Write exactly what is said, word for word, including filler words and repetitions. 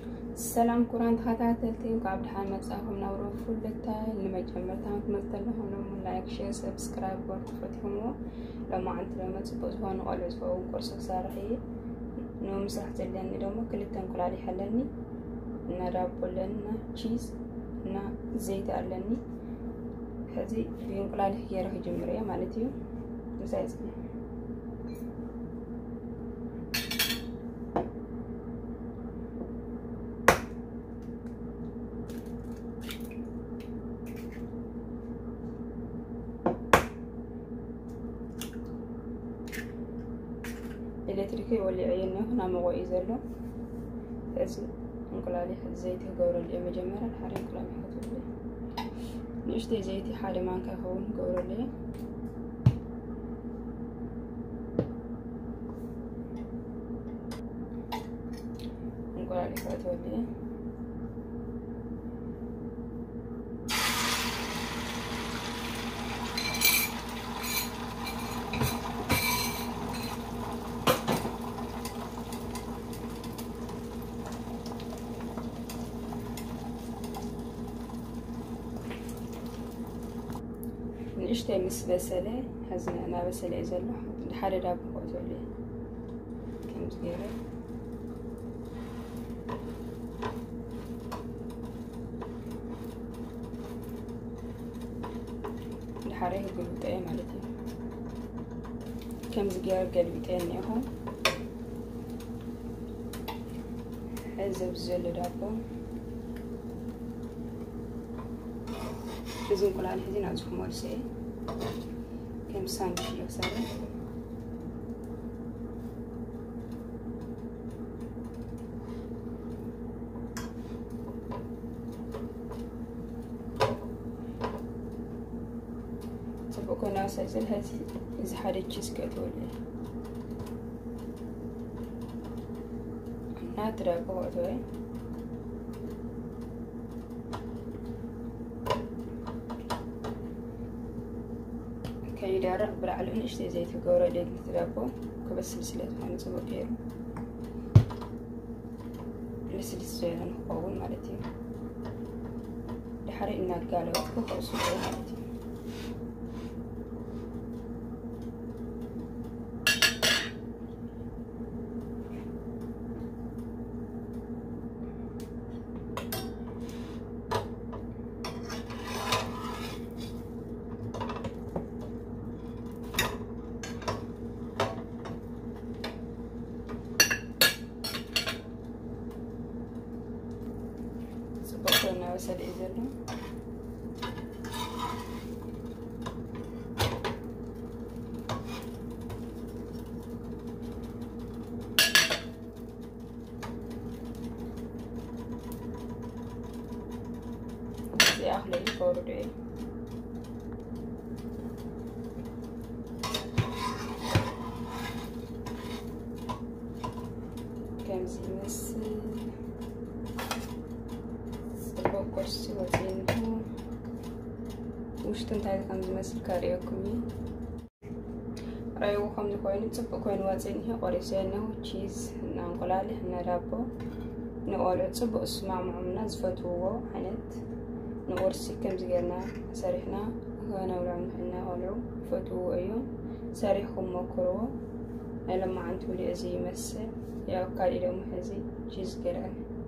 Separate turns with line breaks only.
السلام كوران تخاتاتلتي وقعد حان مصاحهم نورو فلتا اللي ما جمرتها مثلهم لهم لايك شير سبسكرايب وركفتهم لما عند لما تبوز هون قالوا زو قرص صارحي نو مسرح زلني دوما كلتن كل علي حلني نراب لنا تشيز نا زيت علني هذه ينقل عليه يروح جمريه مالتي زايز الكتريكي واللي عينه هنا مغوي زلو لازم نقول عليه الزيت قور اللي مجمره الحريم كلام يحطوا لي نشتي زيتي حالي ما نكهون قور لي نقول عليه حطوا لي نشتي مس بسله هزنا انا بسله زلو لحد داب قوتو لي كم صغيره لحد قلبي مالتي كم صغيره قلبي تاني اهو حزب زلو دابو لازم نقول على هذين عندكم ورسي كم ساندويتش يسوي تبقوا ناس هزل هذه إذا حد تشيز كتولي نادرة بقولي كيدار برعلو نشتي زيت وقورة ديك نترابو كبس سلسلة هاي نسوي بيرو السلسلة نخوون مالتي لحرق الناق قالوا وقفوا صوتوا مالتي بقولنا وصل إزلو زي أخلي فوردي كم زي مس كرسي وزينه وش تنتهي كان زمسل كاريوكمي رايو خمس كوين تصب كوين وزينه قريسينه تشيز نانقلاله نرابو نقول تصب اسمع معنا زفتوه حنت نورسي كم زينا سريحنا هنا ولا حنا قالوا فتوه ايوه سريحكم مكروه لما عنتولي ازي مسه يا قال لهم هذي تشيز كران